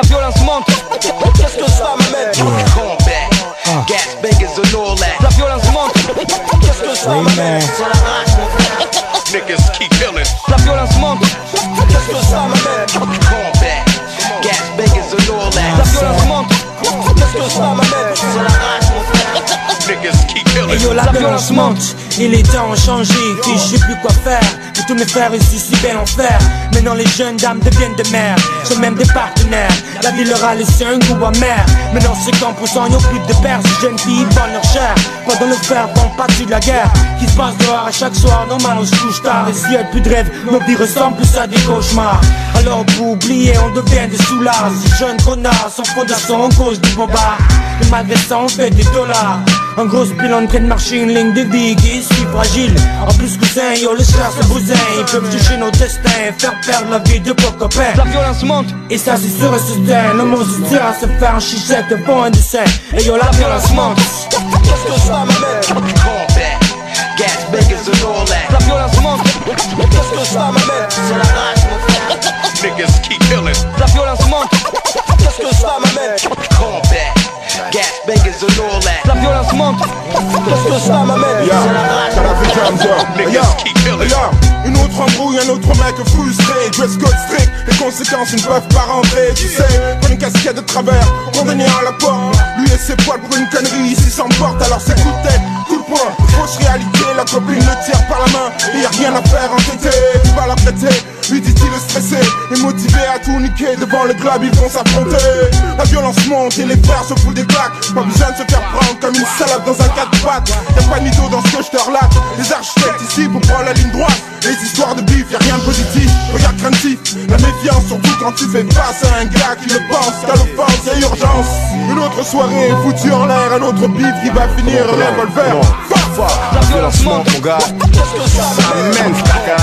La violence monte. Qu'est-ce que ça m'amène? Combat, gas bangers and all that. La violence monte. Qu'est-ce que ça m'amène? C'est la rage, mon frère. Niggas keep killing. La violence monte. Qu'est-ce que ça m'amène? Combat, gas bangers and all that. La violence monte. Qu'est-ce que ça m'amène? C'est la rage, mon frère. Niggas keep killing. Hey yo, la violence monte. Et les temps ont changé, puis je sais plus quoi faire. Et tous mes frères ici si bel enfer. Maintenant les jeunes dames deviennent des mères, sont même des partenaires. La vie leur a laissé un goût amer. Maintenant ces composants n'ont plus de pères. Ces jeunes filles vendent leur chair. Pendant le fer font partie de la guerre qui se passe dehors à chaque soir. Normal on se couche tard et s'il y a plus de rêves, nos vies ressemblent plus à des cauchemars. Alors pour oublier on devient des soulards. Ces jeunes connards sans fondation en cause du bombard. Et malgré ça on fait des dollars. Un gros bilan en train de marcher une ligne de vie qui est si fragile. En plus cousin, yo le cher ce bousin. Ils peuvent toucher nos destins, faire perdre la vie de beaux copains. La violence monte. Et ça c'est sûr et certain. Le monde se tire à se faire un chichette de bon dessin. Et yo la violence monte. Qu'est-ce que ça m'amène? Combat, gas bangers and all that. La violence monte. Qu'est-ce que ça m'amène? C'est la rage, mon frère. Niggas keep killing. La violence monte. Qu'est-ce que ça m'amène? Combat, gas bangers and all that. La violence monte. Qu'est-ce que ça m'amène? C'est la rage. Niggas keep killing. Une autre embrouille, un autre mec frustré. Dress code strict, les conséquences ne peuvent pas rentrer. Tu sais, prends une casquette de travers, condamné à la porte. Lui et ses poils pour une connerie, ici s'emporte. Alors c'est coup de tête, coup de poing, fausse réalité. La copine le tire par la main et y'a rien à faire, entêté. Tu vas la prêter, lui dit-il stressé et motivé à tout niquer. Devant le club ils vont s'affronter. La violence monte et les frères se foutent des claques. Pas besoin de se faire prendre comme une salade dans un 4x4. Y'a pas de mytho dans ce que je te relate. Les architectes ici pour prendre la ligne droite. Les histoires de bif, y'a rien de positif. Regarde craintif, la méfiance surtout quand tu fais face à un gars qui ne pense qu'à l'offense, y'a urgence. Une autre soirée foutue en l'air, un autre bif qui va finir revolver. La violence monte, mon gars. Qu'est-ce que ça m'amène,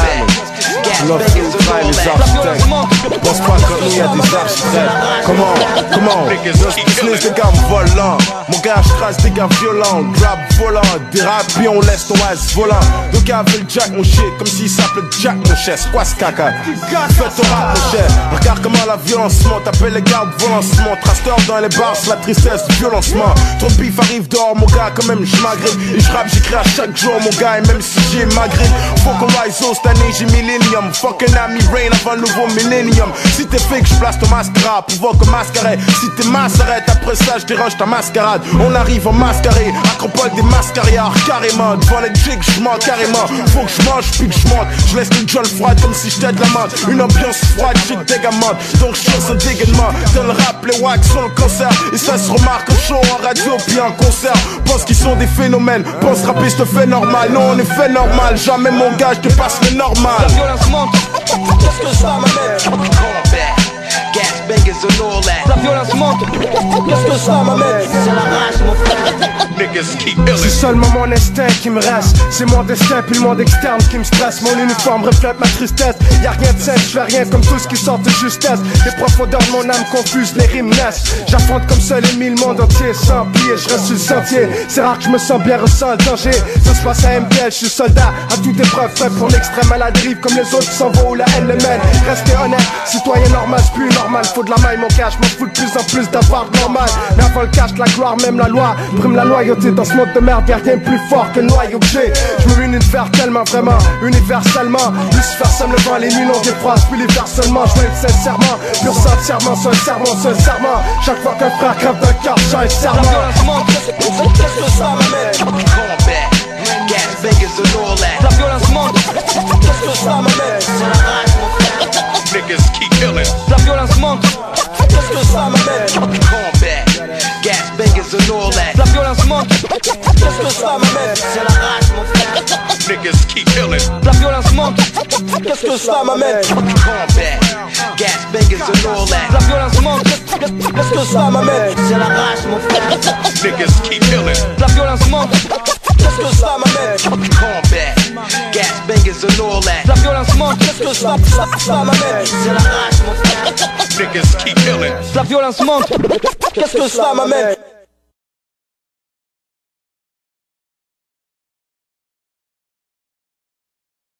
Love Full les architectes. Pense pas comme nous, y'a des architectes. Comment business, des gars volants. Mon gars, j'trace des gars violents. Drop volant, dérape, puis on laisse ton ass volant. Le gars veut le jack, mon shit, comme s'il s'appelait Jack, mon chef. C'est quoi ce caca? Fais ton rap, mon chef. Regarde comment la violence monte. Appelle les gardes, violence monte. Trasteur dans les bars, c'est la tristesse, violencement. Ton bif arrive dehors, mon gars, quand même, j'm'agrippe. Et j'rappe, j'écris à chaque jour, mon gars, et même si j'ai ma grippe. Faut qu'on rise au, cette année, j'ai millennium. Fucking ami rain avant le nouveau millennium. Si t'es fake, j'place ton mascara pour voir que mascaret. Si t'es masse, arrête, après ça, j'dérange ta mascarade. On arrive en mascaré, acropole des mascariards, carrément. Devant les jigs, j'mens carrément. Faut que j'mange, puis que j'monte. J'laisse le jolle froide comme si j'étais de la menthe. Une ambiance froide, j'ai dégamante. Donc j'tire son dégainement. Dans le rap, les wax sont le concert. Et ça se remarque en show, en radio, puis en concert. Pense qu'ils sont des phénomènes. Pense rapper, j'te fais normal. Non, on est fait normal. Jamais mon gars, j'te passe le normal. La violence monte. Qu'est-ce que ça m'amène? Combat, gas bangers and all that. La violence monte. Qu'est-ce que ça m'amène? C'est la rage, mon frère. Niggas keep killing. C'est seulement mon instinct qui me reste. C'est mon destin puis le monde externe qui me stresse. Mon uniforme reflète ma tristesse. Y'a rien de simple, j'fais rien comme tout ce qui sort de justesse. Les profondeurs de mon âme confusent, les rimes naissent. J'affronte comme seul et le monde entier sans plier. Je reste sur le sentier. C'est rare que je me sens bien, ressens le danger. Ça se passe à MPL, je suis soldat à toute épreuve, fait pour l'extrême à la dérive comme les autres qui s'en vont où la haine le mène. Restez honnête, citoyen normal, c'est plus normal. Faut de la maille, mon cash, m'en fous de plus en plus d'avoir normal. Mais avant le cash, la gloire, même la loi prime la loyauté. Dans ce monde de merde, y'a rien de plus fort que le noyau que j'ai. Je me mets univers tellement, vraiment, universellement. Lucifer sème le vent, les nuits longues et froides, puis l'hiver seulement. Je m'aime sincèrement, pur sincèrement, sincèrement. Chaque fois qu'un frère crève d'un cœur, j'ai un serment. Qu'est-ce que ça m'amène? Combat, gas bangers and all that. La violence monte. Qu'est-ce que ça m'amène? C'est la rage, mon frère. Niggas keep killing. La violence monte. Qu'est-ce que ça m'amène? Combat, gas bangers and all that. La violence monte. Qu'est-ce que ça m'amène? C'est la rage, mon frère. Niggas keep killing. La violence monte. Qu'est-ce que ça m'amène? Combat, gas bangers and all that. La violence monte. Qu'est-ce que ça m'amène? C'est la rage, mon frère. Niggas keep killing. La violence monte. Qu'est-ce que ça m'amène? Combat, gas bangers and all that. La violence monte. Qu'est-ce que ça m'amène? C'est la rage, mon frère. Niggas keep killing. La violence monte. Qu'est-ce que ça m'amène?